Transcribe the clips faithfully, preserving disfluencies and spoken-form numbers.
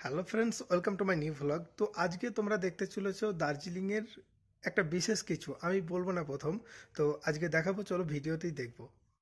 Hello friends, welcome to my new vlog. তো আজকে তোমরা দেখতে চলেছো দার্জিলিংয়ের একটা বিশেষ কিছু, আমি বলবো না প্রথম। তো আজকে দেখাবো, চলো ভিডিওতেই দেখবো।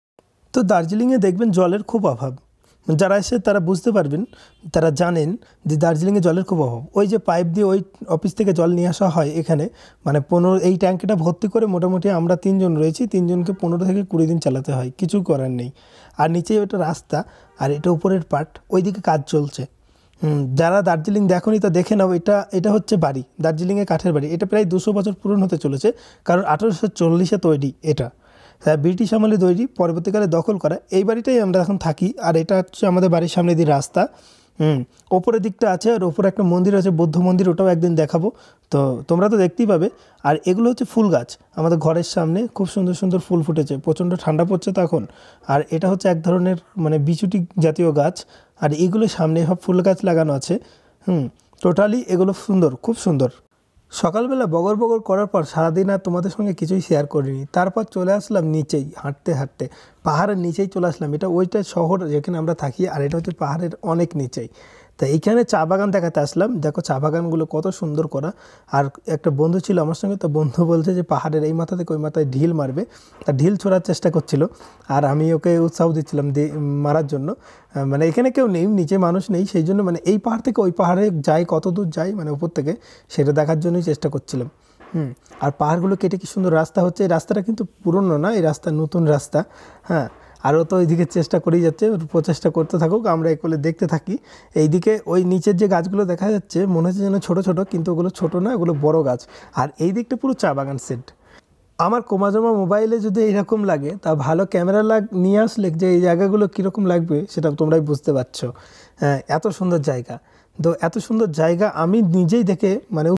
তো দার্জিলিংয়ে দেখবেন জলের খুব অভাব। যারা এসে তারা বুঝতে পারবেন, তারা জানেন যে দার্জিলিংয়ে জলের খুব অভাব। ওই যে পাইপ দিয়ে ওই অফিস থেকে জল নিয়ে আসা হয় এখানে, মানে পনেরো এই ট্যাঙ্কিটা ভর্তি করে মোটামুটি আমরা তিনজন রয়েছি, তিনজনকে পনেরো থেকে কুড়ি দিন চালাতে হয়, কিছু করার নেই। আর নিচে ওটা রাস্তা, আর এটা উপরের পার্ট, ওইদিকে কাজ চলছে। হুম, যারা দার্জিলিং দেখোনি তা দেখে নাও। এটা এটা হচ্ছে বাড়ি, দার্জিলিংয়ে কাঠের বাড়ি। এটা প্রায় দুশো বছর পুরনো হতে চলেছে, কারণ আঠেরোশো চল্লিশে তৈরি এটা। হ্যাঁ, ব্রিটিশ আমলে তৈরি, পরবর্তীকালে দখল করা। এই বাড়িটাই আমরা এখন থাকি। আর এটা হচ্ছে আমাদের বাড়ির সামনে দিয়ে রাস্তা। হুম, ওপরের দিকটা আছে, আর ওপরে একটা মন্দির আছে, বৌদ্ধ মন্দির, ওটাও একদিন দেখাবো। তো তোমরা তো দেখতেই পাবে। আর এগুলো হচ্ছে ফুল গাছ, আমাদের ঘরের সামনে খুব সুন্দর সুন্দর ফুল ফুটেছে। প্রচণ্ড ঠান্ডা পড়ছে তো এখন। আর এটা হচ্ছে এক ধরনের মানে বিচুটি জাতীয় গাছ। আর এগুলো সামনে সব ফুল গাছ লাগানো আছে। হুম, টোটালি এগুলো সুন্দর, খুব সুন্দর। সকালবেলা বগর বগর করার পর সারাদিন আর তোমাদের সঙ্গে কিছুই শেয়ার করিনি। তারপর চলে আসলাম নিচেই, হাঁটতে হাঁটতে পাহাড়ের নিচেই চলে আসলাম। এটা ওইটা শহর যেখানে আমরা থাকি, আর এটা হচ্ছে পাহাড়ের অনেক নিচেই। তা এইখানে চা বাগান দেখাতে আসলাম। দেখো চা বাগানগুলো কত সুন্দর করা। আর একটা বন্ধু ছিল আমার সঙ্গে, তো বন্ধু বলছে যে পাহাড়ের এই মাথা থেকে ওই মাথায় ঢিল মারবে। তা ঢিল ছোড়ার চেষ্টা করছিল, আর আমি ওকে উৎসাহ দিচ্ছিলাম মারার জন্য। মানে এখানে কেউ নেই, নিচে মানুষ নেই, সেই জন্য মানে এই পাহাড় থেকে ওই পাহাড়ে যাই, কত দূর যাই মানে উপর থেকে, সেটা দেখার জন্যই চেষ্টা করছিলাম। হুম, আর পাহাড়গুলো কেটে কি সুন্দর রাস্তা হচ্ছে। এই রাস্তাটা কিন্তু পুরনো না, এই রাস্তা নতুন রাস্তা। হ্যাঁ, আরও তো ওইদিকে চেষ্টা করেই যাচ্ছে, প্রচেষ্টা করতে থাকুক, আমরা এগুলো দেখতে থাকি। এইদিকে ওই নিচের যে গাছগুলো দেখা যাচ্ছে মনে হচ্ছে যেন ছোটো ছোটো, কিন্তু ওগুলো ছোটো না, ওগুলো বড় গাছ। আর এই দিকটা পুরো চা বাগান সেট। আমার কোমাজমা মোবাইলে যদি এইরকম লাগে, তা ভালো ক্যামেরা লাগ নিয়ে আসলে যে এই জায়গাগুলো কীরকম লাগবে সেটা তোমরাই বুঝতে পারছো। হ্যাঁ, এত সুন্দর জায়গা। তো এত সুন্দর জায়গা আমি নিজেই দেখে মানে